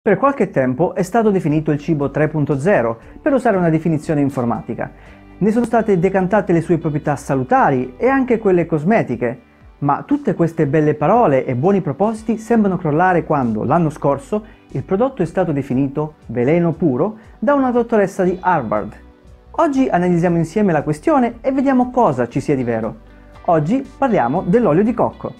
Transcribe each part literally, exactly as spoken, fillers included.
Per qualche tempo è stato definito il cibo tre punto zero, per usare una definizione informatica. Ne sono state decantate le sue proprietà salutari e anche quelle cosmetiche, ma tutte queste belle parole e buoni propositi sembrano crollare quando, l'anno scorso, il prodotto è stato definito veleno puro da una dottoressa di Harvard. Oggi analizziamo insieme la questione e vediamo cosa ci sia di vero. Oggi parliamo dell'olio di cocco.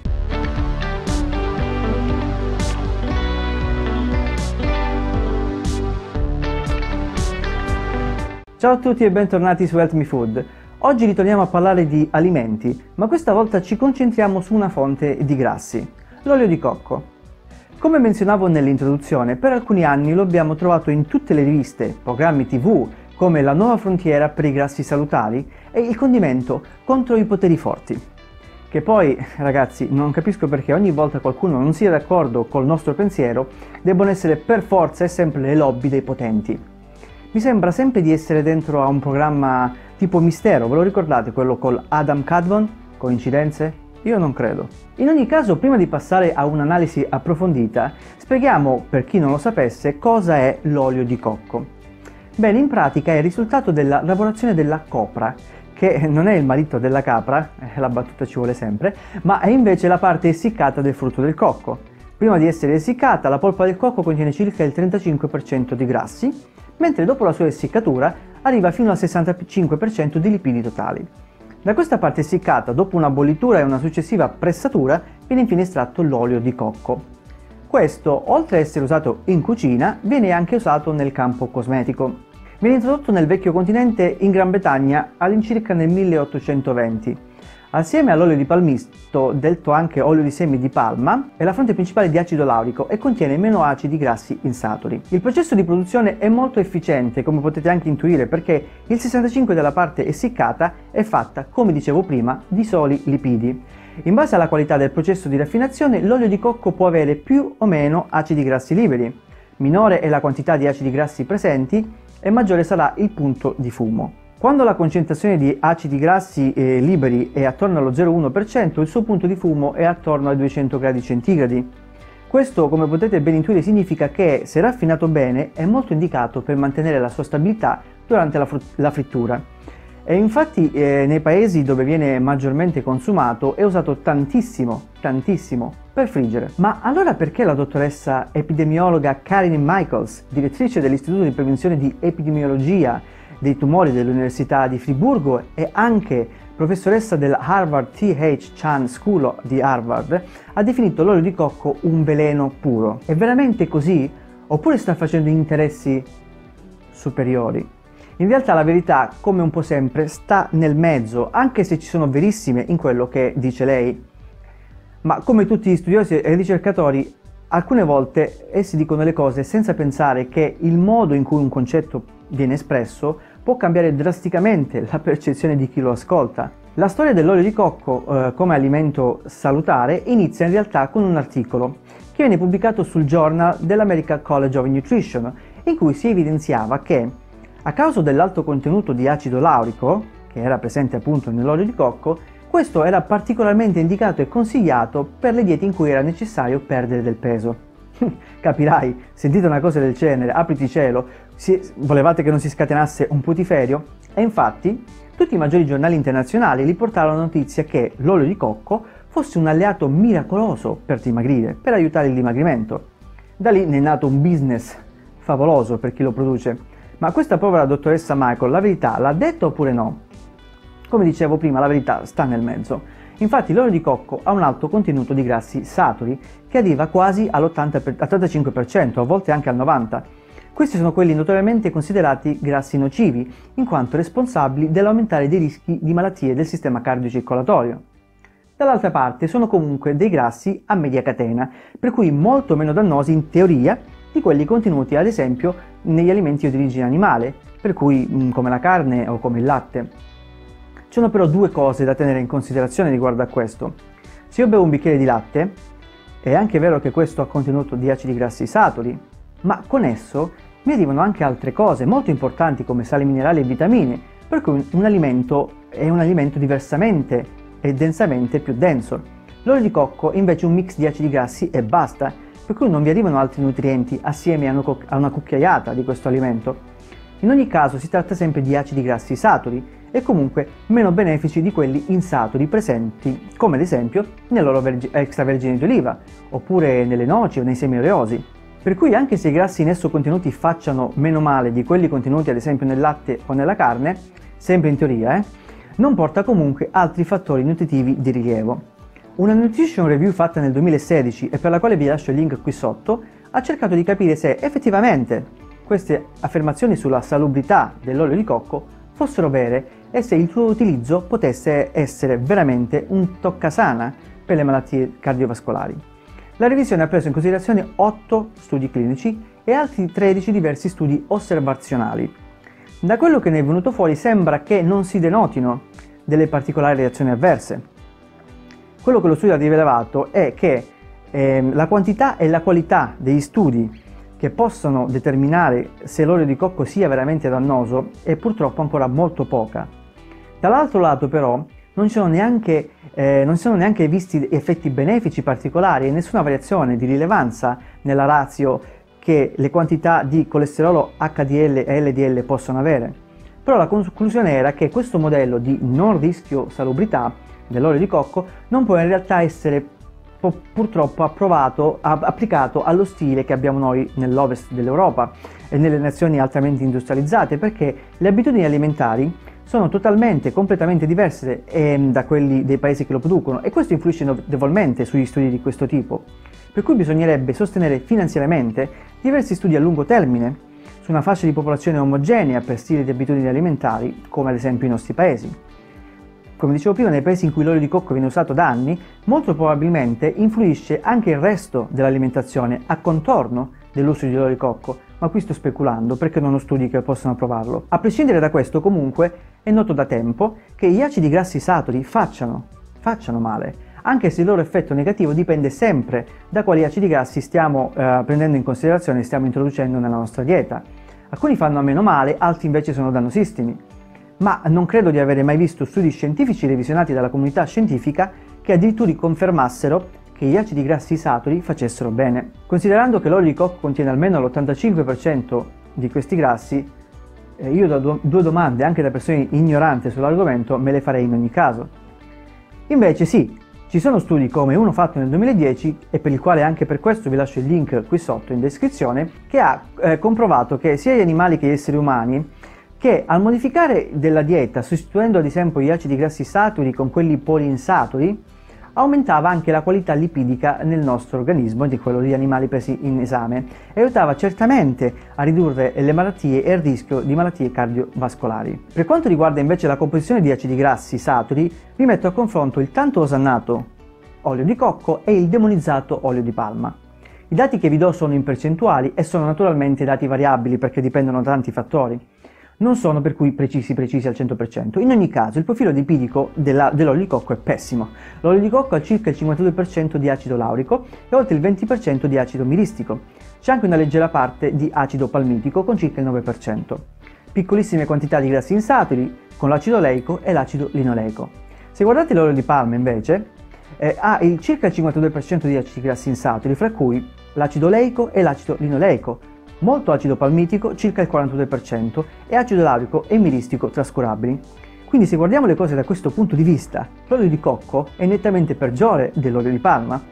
Ciao a tutti e bentornati su Health Me Food. Oggi ritorniamo a parlare di alimenti, ma questa volta ci concentriamo su una fonte di grassi, l'olio di cocco. Come menzionavo nell'introduzione, per alcuni anni lo abbiamo trovato in tutte le riviste, programmi tivù, come la nuova frontiera per i grassi salutari e il condimento contro i poteri forti. Che poi, ragazzi, non capisco perché ogni volta qualcuno non sia d'accordo col nostro pensiero, debbano essere per forza e sempre le lobby dei potenti. Mi sembra sempre di essere dentro a un programma tipo Mistero, ve lo ricordate quello con Adam Cadvan? Coincidenze? Io non credo. In ogni caso, prima di passare a un'analisi approfondita, spieghiamo, per chi non lo sapesse, cosa è l'olio di cocco. Bene, in pratica è il risultato della lavorazione della copra, che non è il marito della capra, eh, la battuta ci vuole sempre, ma è invece la parte essiccata del frutto del cocco. Prima di essere essiccata, la polpa del cocco contiene circa il trentacinque per cento di grassi, mentre dopo la sua essiccatura arriva fino al sessantacinque per cento di lipidi totali. Da questa parte essiccata, dopo una bollitura e una successiva pressatura, viene infine estratto l'olio di cocco. Questo, oltre a essere usato in cucina, viene anche usato nel campo cosmetico. Viene introdotto nel vecchio continente in Gran Bretagna all'incirca nel milleottocentoventi. Assieme all'olio di palmisto, detto anche olio di semi di palma, è la fonte principale di acido laurico e contiene meno acidi grassi insaturi. Il processo di produzione è molto efficiente, come potete anche intuire, perché il sessantacinque per cento della parte essiccata è fatta, come dicevo prima, di soli lipidi. In base alla qualità del processo di raffinazione, l'olio di cocco può avere più o meno acidi grassi liberi. Minore è la quantità di acidi grassi presenti e maggiore sarà il punto di fumo. Quando la concentrazione di acidi grassi eh, liberi è attorno allo zero virgola uno per cento, il suo punto di fumo è attorno ai duecento gradi centigradi. Questo, come potete ben intuire, significa che, se raffinato bene, è molto indicato per mantenere la sua stabilità durante la, la frittura. E infatti eh, nei paesi dove viene maggiormente consumato è usato tantissimo, tantissimo, per friggere. Ma allora perché la dottoressa epidemiologa Karin Michaels, direttrice dell'Istituto di Prevenzione di Epidemiologia dei tumori dell'Università di Friburgo e anche professoressa della Harvard T H Chan School di Harvard, ha definito l'olio di cocco un veleno puro? È veramente così? Oppure sta facendo interessi superiori? In realtà la verità, come un po' sempre, sta nel mezzo, anche se ci sono verissime in quello che dice lei. Ma come tutti gli studiosi e ricercatori, alcune volte essi dicono le cose senza pensare che il modo in cui un concetto viene espresso può cambiare drasticamente la percezione di chi lo ascolta. La storia dell'olio di cocco eh, come alimento salutare inizia in realtà con un articolo che viene pubblicato sul Journal dell'American College of Nutrition, in cui si evidenziava che, a causa dell'alto contenuto di acido laurico, che era presente appunto nell'olio di cocco, questo era particolarmente indicato e consigliato per le diete in cui era necessario perdere del peso. Capirai, sentite una cosa del genere, apriti cielo, si, volevate che non si scatenasse un putiferio? E infatti, tutti i maggiori giornali internazionali riportarono la notizia che l'olio di cocco fosse un alleato miracoloso per dimagrire, per aiutare il dimagrimento. Da lì ne è nato un business favoloso per chi lo produce. Ma questa povera dottoressa Michael, la verità, l'ha detta oppure no? Come dicevo prima, la verità sta nel mezzo. Infatti l'olio di cocco ha un alto contenuto di grassi saturi che arriva quasi all'ottantacinque per cento, a volte anche al novanta per cento. Questi sono quelli notoriamente considerati grassi nocivi, in quanto responsabili dell'aumentare dei rischi di malattie del sistema cardiocircolatorio. Dall'altra parte sono comunque dei grassi a media catena, per cui molto meno dannosi in teoria di quelli contenuti ad esempio negli alimenti di origine animale, per cui come la carne o come il latte. Ci sono però due cose da tenere in considerazione riguardo a questo. Se io bevo un bicchiere di latte, è anche vero che questo ha contenuto di acidi grassi saturi, ma con esso mi arrivano anche altre cose molto importanti come sali minerali e vitamine, per cui un alimento è un alimento diversamente e densamente più denso. L'olio di cocco è invece un mix di acidi grassi e basta, per cui non vi arrivano altri nutrienti assieme a una cucchiaiata di questo alimento. In ogni caso si tratta sempre di acidi grassi saturi e comunque meno benefici di quelli insaturi presenti, come ad esempio nell'olio extravergine di oliva, oppure nelle noci o nei semi oleosi. Per cui anche se i grassi in esso contenuti facciano meno male di quelli contenuti ad esempio nel latte o nella carne, sempre in teoria, eh, non porta comunque altri fattori nutritivi di rilievo. Una nutrition review fatta nel duemilasedici e per la quale vi lascio il link qui sotto ha cercato di capire se effettivamente queste affermazioni sulla salubrità dell'olio di cocco fossero vere e se il suo utilizzo potesse essere veramente un toccasana per le malattie cardiovascolari. La revisione ha preso in considerazione otto studi clinici e altri tredici diversi studi osservazionali. Da quello che ne è venuto fuori sembra che non si denotino delle particolari reazioni avverse. Quello che lo studio ha rivelato è che eh, la quantità e la qualità degli studi che possono determinare se l'olio di cocco sia veramente dannoso è purtroppo ancora molto poca. Dall'altro lato però non ci sono neanche, eh, non sono neanche visti effetti benefici particolari e nessuna variazione di rilevanza nella ratio che le quantità di colesterolo H D L e L D L possono avere. Però la conclusione era che questo modello di non rischio salubrità dell'olio di cocco non può in realtà essere purtroppo approvato, applicato allo stile che abbiamo noi nell'ovest dell'Europa e nelle nazioni altamente industrializzate, perché le abitudini alimentari sono totalmente, completamente diverse eh, da quelli dei paesi che lo producono e questo influisce notevolmente sugli studi di questo tipo, per cui bisognerebbe sostenere finanziariamente diversi studi a lungo termine su una fascia di popolazione omogenea per stili di abitudini alimentari, come ad esempio i nostri paesi. Come dicevo prima, nei paesi in cui l'olio di cocco viene usato da anni, molto probabilmente influisce anche il resto dell'alimentazione a contorno dell'uso di olio di cocco, ma qui sto speculando perché non ho studi che possano provarlo. A prescindere da questo, comunque, è noto da tempo che gli acidi grassi saturi facciano, facciano male, anche se il loro effetto negativo dipende sempre da quali acidi grassi stiamo eh, prendendo in considerazione e stiamo introducendo nella nostra dieta. Alcuni fanno a meno male, altri invece sono dannosissimi. Ma non credo di avere mai visto studi scientifici revisionati dalla comunità scientifica che addirittura confermassero che gli acidi grassi saturi facessero bene. Considerando che l'olio di cocco contiene almeno l'ottantacinque per cento di questi grassi, eh, io da due, due domande anche da persone ignoranti sull'argomento me le farei in ogni caso. Invece sì, ci sono studi come uno fatto nel duemiladieci e per il quale anche per questo vi lascio il link qui sotto in descrizione, che ha eh, comprovato che sia gli animali che gli esseri umani che al modificare della dieta, sostituendo ad esempio gli acidi grassi saturi con quelli poliinsaturi, aumentava anche la qualità lipidica nel nostro organismo di quello degli animali presi in esame e aiutava certamente a ridurre le malattie e il rischio di malattie cardiovascolari. Per quanto riguarda invece la composizione di acidi grassi saturi, vi metto a confronto il tanto osannato olio di cocco e il demonizzato olio di palma. I dati che vi do sono in percentuali e sono naturalmente dati variabili perché dipendono da tanti fattori. Non sono per cui precisi precisi al cento per cento. In ogni caso il profilo lipidico dell'olio di cocco è pessimo. L'olio di cocco ha circa il cinquantadue per cento di acido laurico e oltre il venti per cento di acido miristico. C'è anche una leggera parte di acido palmitico con circa il nove per cento. Piccolissime quantità di grassi insaturi con l'acido oleico e l'acido linoleico. Se guardate l'olio di palma invece eh, ha il circa il cinquantadue per cento di acidi grassi insaturi, fra cui l'acido oleico e l'acido linoleico, molto acido palmitico, circa il quarantadue per cento, e acido laurico e miristico trascurabili. Quindi se guardiamo le cose da questo punto di vista, l'olio di cocco è nettamente peggiore dell'olio di palma.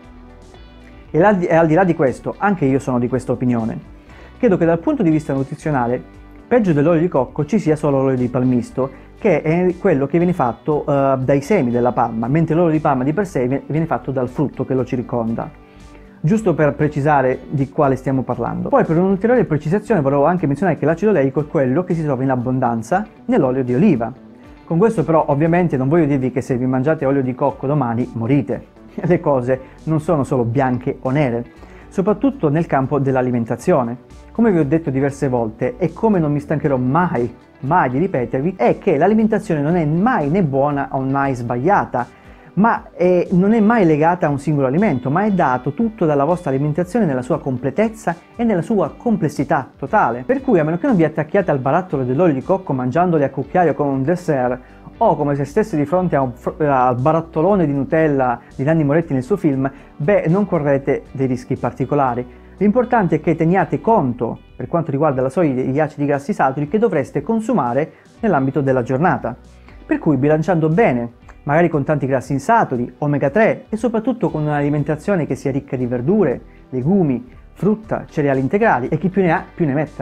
E al, di, e al di là di questo, anche io sono di questa opinione. Credo che dal punto di vista nutrizionale, peggio dell'olio di cocco ci sia solo l'olio di palmisto, che è quello che viene fatto uh, dai semi della palma, mentre l'olio di palma di per sé viene fatto dal frutto che lo circonda. Giusto per precisare di quale stiamo parlando. Poi per un'ulteriore precisazione volevo anche menzionare che l'acido oleico è quello che si trova in abbondanza nell'olio di oliva. Con questo però ovviamente non voglio dirvi che se vi mangiate olio di cocco domani morite. Le cose non sono solo bianche o nere, soprattutto nel campo dell'alimentazione. Come vi ho detto diverse volte e come non mi stancherò mai, mai di ripetervi, è che l'alimentazione non è mai né buona o mai sbagliata, ma è, non è mai legata a un singolo alimento, ma è dato tutto dalla vostra alimentazione nella sua completezza e nella sua complessità totale. Per cui a meno che non vi attacchiate al barattolo dell'olio di cocco mangiandoli a cucchiaio con un dessert o come se stesse di fronte a un, al barattolone di Nutella di Nanni Moretti nel suo film, beh, non correte dei rischi particolari. L'importante è che teniate conto, per quanto riguarda la soglia degli acidi grassi saturi, che dovreste consumare nell'ambito della giornata. Per cui bilanciando bene, magari con tanti grassi insaturi, omega tre e soprattutto con un'alimentazione che sia ricca di verdure, legumi, frutta, cereali integrali e chi più ne ha più ne metta.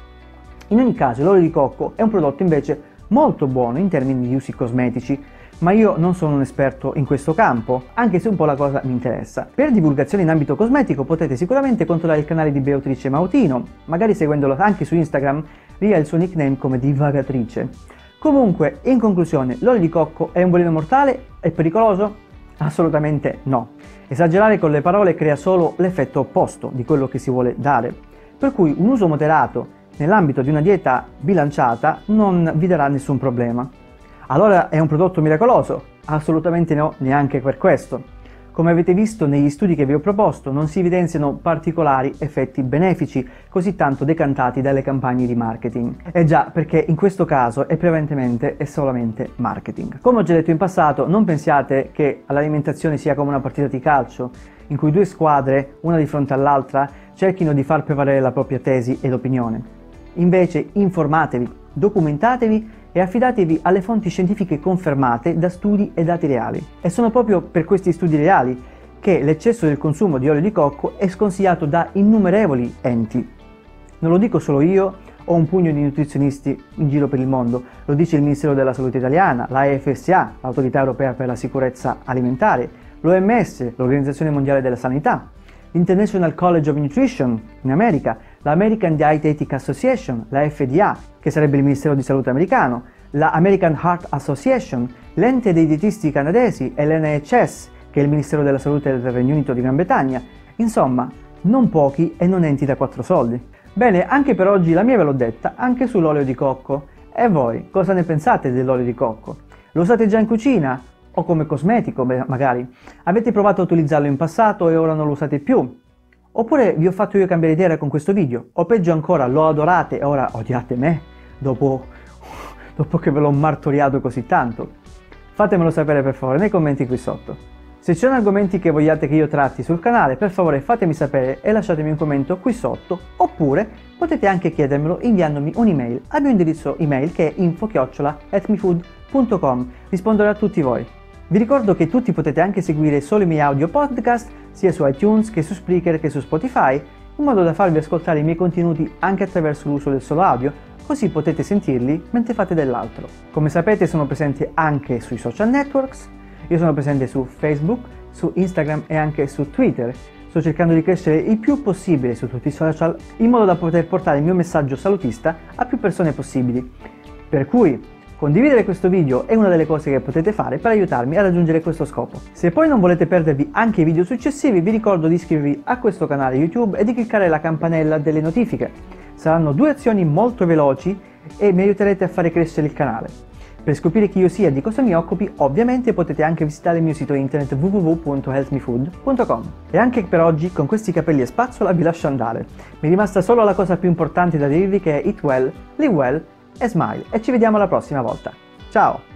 In ogni caso l'olio di cocco è un prodotto invece molto buono in termini di usi cosmetici, ma io non sono un esperto in questo campo, anche se un po' la cosa mi interessa. Per divulgazione in ambito cosmetico potete sicuramente controllare il canale di Beatrice Mautino, magari seguendolo anche su Instagram, lì ha il suo nickname come divagatrice. Comunque, in conclusione, l'olio di cocco è un veleno mortale? È pericoloso? Assolutamente no. Esagerare con le parole crea solo l'effetto opposto di quello che si vuole dare, per cui un uso moderato nell'ambito di una dieta bilanciata non vi darà nessun problema. Allora è un prodotto miracoloso? Assolutamente no, neanche per questo. Come avete visto negli studi che vi ho proposto, non si evidenziano particolari effetti benefici così tanto decantati dalle campagne di marketing. E già, perché in questo caso è prevalentemente e solamente marketing. Come ho già detto in passato, non pensiate che l'alimentazione sia come una partita di calcio, in cui due squadre, una di fronte all'altra, cerchino di far prevalere la propria tesi ed opinione. Invece informatevi, documentatevi e affidatevi alle fonti scientifiche confermate da studi e dati reali. E sono proprio per questi studi reali che l'eccesso del consumo di olio di cocco è sconsigliato da innumerevoli enti. Non lo dico solo io o un pugno di nutrizionisti in giro per il mondo, lo dice il Ministero della Salute italiana, la E F S A, l'Autorità Europea per la Sicurezza Alimentare, l'O M S, l'Organizzazione Mondiale della Sanità, l'International College of Nutrition in America, l'American Dietetic Association, la F D A, che sarebbe il Ministero di Salute americano, la American Heart Association, l'Ente dei dietisti canadesi e l'N H S, che è il Ministero della Salute del Regno Unito di Gran Bretagna. Insomma, non pochi e non enti da quattro soldi. Bene, anche per oggi la mia ve l'ho detta, anche sull'olio di cocco. E voi, cosa ne pensate dell'olio di cocco? Lo usate già in cucina? O come cosmetico, magari? Avete provato a utilizzarlo in passato e ora non lo usate più? Oppure vi ho fatto io cambiare idea con questo video? O peggio ancora, lo adorate e ora odiate me? Dopo, dopo che ve l'ho martoriato così tanto? Fatemelo sapere per favore nei commenti qui sotto. Se ci sono argomenti che vogliate che io tratti sul canale, per favore fatemi sapere e lasciatemi un commento qui sotto, oppure potete anche chiedermelo inviandomi un'email al mio indirizzo email che è info chiocciola healthmefood punto com. Risponderò a tutti voi. Vi ricordo che tutti potete anche seguire solo i miei audio podcast, sia su iTunes che su Spreaker che su Spotify, in modo da farvi ascoltare i miei contenuti anche attraverso l'uso del solo audio, così potete sentirli mentre fate dell'altro. Come sapete sono presente anche sui social networks, io sono presente su Facebook, su Instagram e anche su Twitter. Sto cercando di crescere il più possibile su tutti i social, in modo da poter portare il mio messaggio salutista a più persone possibili. Per cui condividere questo video è una delle cose che potete fare per aiutarmi a raggiungere questo scopo. Se poi non volete perdervi anche i video successivi, vi ricordo di iscrivervi a questo canale YouTube e di cliccare la campanella delle notifiche. Saranno due azioni molto veloci e mi aiuterete a fare crescere il canale. Per scoprire chi io sia e di cosa mi occupi, ovviamente potete anche visitare il mio sito internet w w w punto healthmefood punto com. E anche per oggi, con questi capelli a spazzola, vi lascio andare. Mi è rimasta solo la cosa più importante da dirvi, che è eat well, live well e smile, e ci vediamo la prossima volta. Ciao!